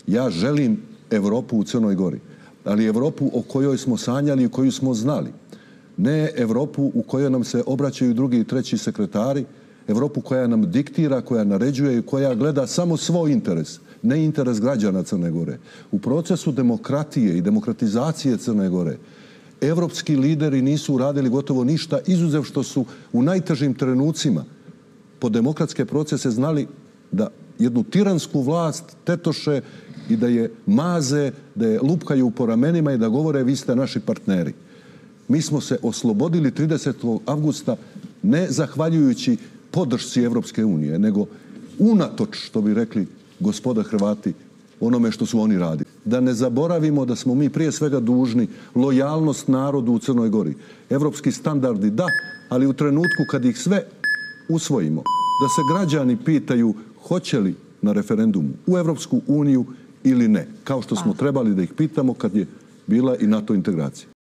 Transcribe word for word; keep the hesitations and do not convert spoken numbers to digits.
Ja želim Evropu u Crnoj Gori, ali Evropu o kojoj smo sanjali i koju smo znali. Ne Evropu u kojoj nam se obraćaju drugi i treći sekretari, Evropu koja nam diktira, koja naređuje i koja gleda samo svoj interes, ne interes građana Crne Gore. U procesu demokratije i demokratizacije Crne Gore evropski lideri nisu uradili gotovo ništa, izuzev što su u najtežim trenucima po demokratske procese znali da jednu tiransku vlast tetoše i da je maze, da je lupkaju po ramenima i da govore vi ste naši partneri. Mi smo se oslobodili tridesetog avgusta ne zahvaljujući podršci Evropske unije, nego unatoč, što bi rekli gospoda Hrvati, onome što su oni radili. Da ne zaboravimo da smo mi prije svega dužni lojalnost narodu u Crnoj Gori. Evropski standardi da, ali u trenutku kad ih sve usvojimo, da se građani pitaju hoće li na referendumu u Evropsku uniju ili ne, kao što smo trebali da ih pitamo kad je bila i NATO integracija.